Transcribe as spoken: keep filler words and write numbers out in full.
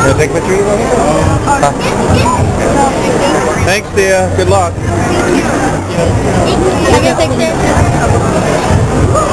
Want to take a picture? Huh? Thanks, Thea. Good luck. Have you take picture?